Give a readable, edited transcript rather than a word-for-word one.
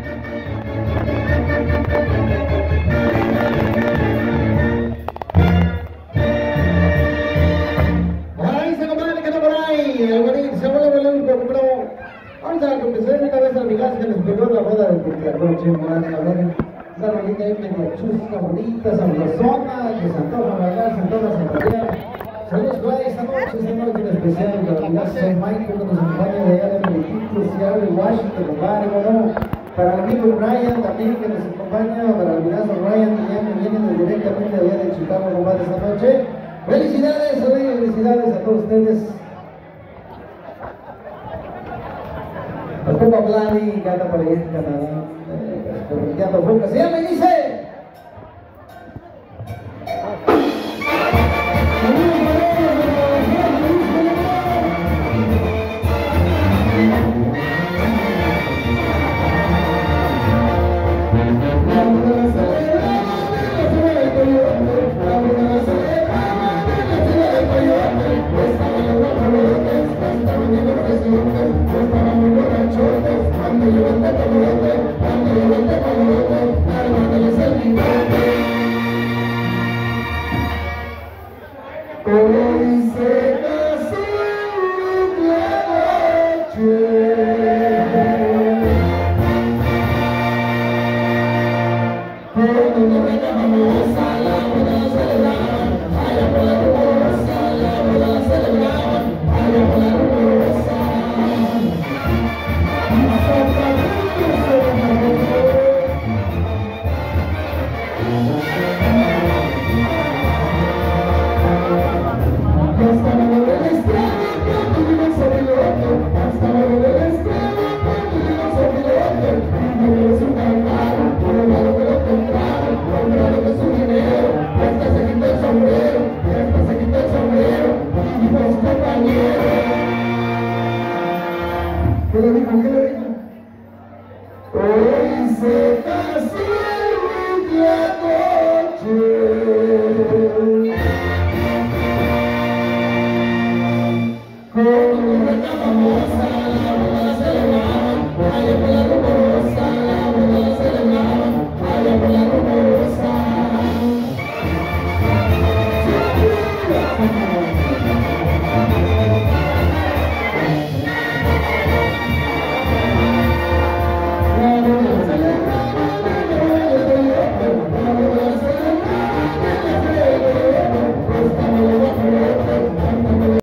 Vamos a comenzar una vez a mi casa que nos pegó la boda de Tlacoche, Morán. A ver, una rolita ahí medio chusca, bonita, sabrosona, que se antoja bailar, se antoja zapatear. Saludos para esta noche en especial para mi casa San Michael, que nos acompaña de allá de Medellín, Seattle, Washington, compadre, ¿no? Para el amigo Ryan también que nos acompaña, para el amigazo Ryan también que viene directamente allá de Chicago, compadre, esta noche. Felicidades, oye, felicidades a todos ustedes. Nos pongo a hablar y canta por ahí en Canadá, pero Fuca. ¡Se llama y dice! Hoy se casó la noche, cuando nos reclamamos a la boda celebraban, allá por la rumorosa, la boda celebraban, allá por la rumorosa. Hoy se casó la noche, cuando nos reclamamos a la boda celebraban, allá por la rumorosa.